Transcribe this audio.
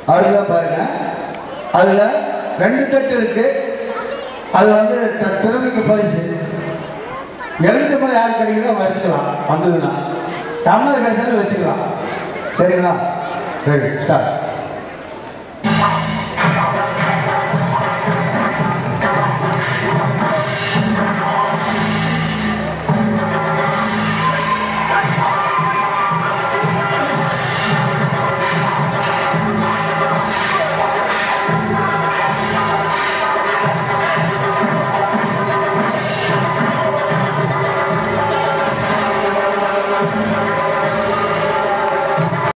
அடுத்ததான் பாருங்க, அதில் 2 தட்டு இருக்கு. அது வந்து திறமைக்கு பரிசு. எலுமிச்சம்பழம் யார் கிடைக்குதோ அவங்க எடுத்துக்கலாம். வந்ததுன்னா டம்ளர் கிடைச்சாலும் வச்சுக்கலாம். சரிங்களா? Ready, start.